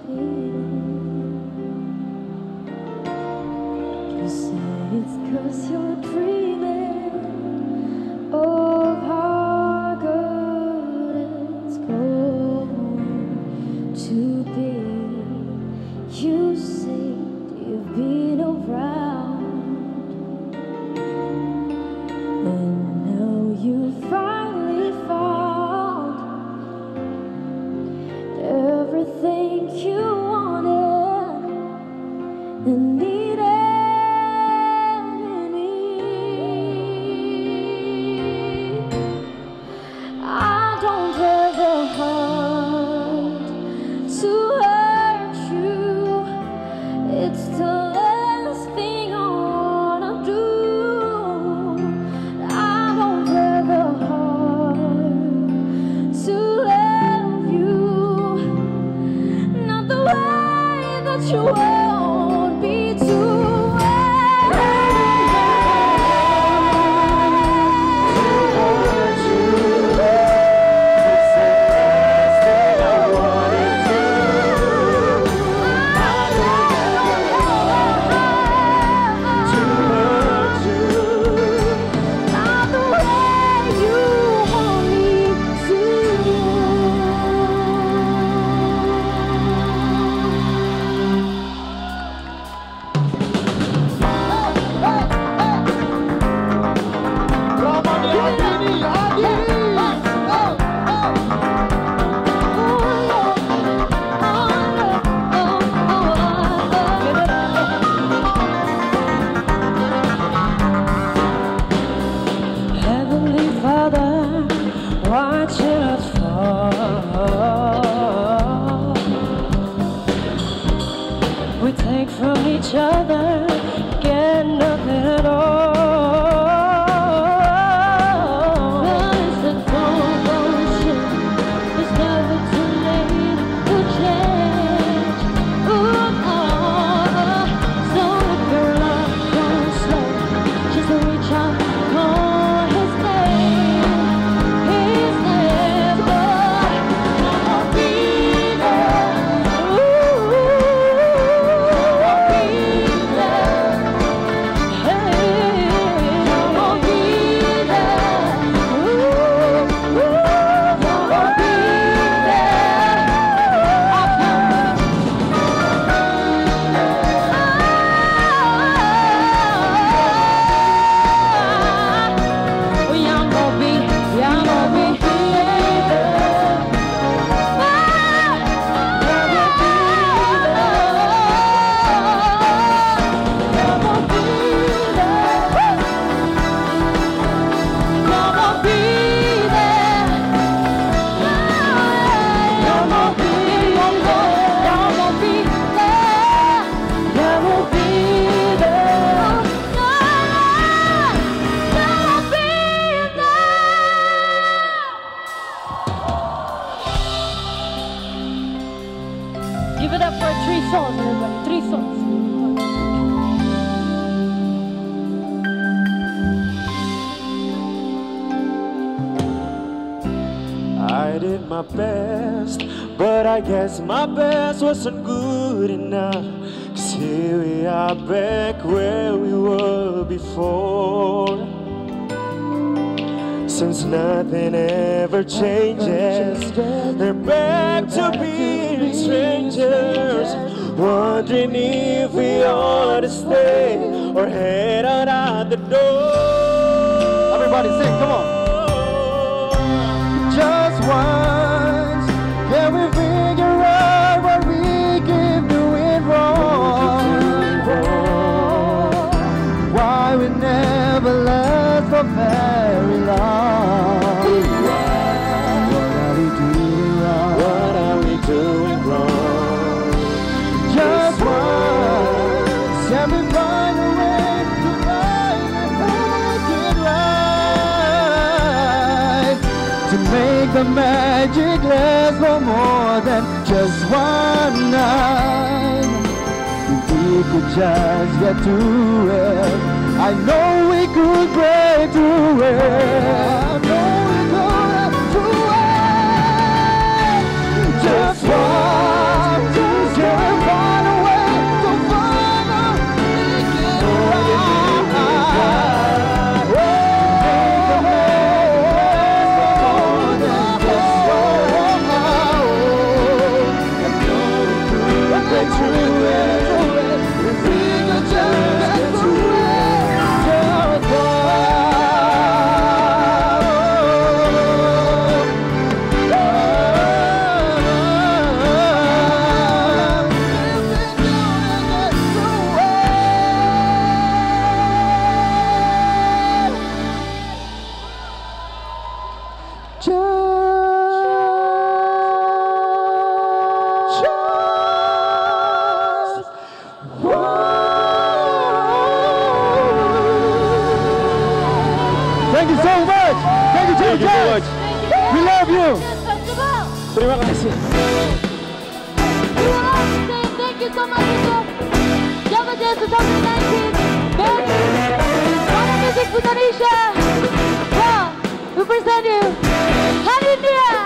You say it's 'cause you're dreaming of how good it's going to be. You say you've been around, and now you finally found everything you wanted and needed in me. I don't have the heart to hurt you. It's the last thing I wanna do. I don't have the heart to love you, not the way that you want me to. Heavenly Father, watching us fall. We take from each other, get nothing at all. Well, it's a devotion. It's never too late to change. Ooh, oh. So if your love goes slow, just reach out, call His name, but I'll be there. Ooh, I'll be there. Hey, I'll be there. Ooh, I'll be there. I'll come. Give it up for 3 songs, everybody. 3 songs. I did my best, but I guess my best wasn't good enough. 'Cause here we are back where we were before. Since nothing ever changes, they're back to being strangers, wondering if we ought to stay or head on out the door. Everybody sing, come on. Just once, can we figure out what we keep doing wrong? Why we never last for very long? What are we doing wrong? What are we doing wrong? Just once, can we find a way to make it right? To make the magic last for more than just one night. If we could just get through it, I know we could break through it. I know we could get through it. Just once, Thank you so much. Thank you, Thank you so much. We love you. Terima kasih. We will also say thank you so much untuk Java Jazz 2019 Band Warna Musik Indonesia. Well, we present you Hari India.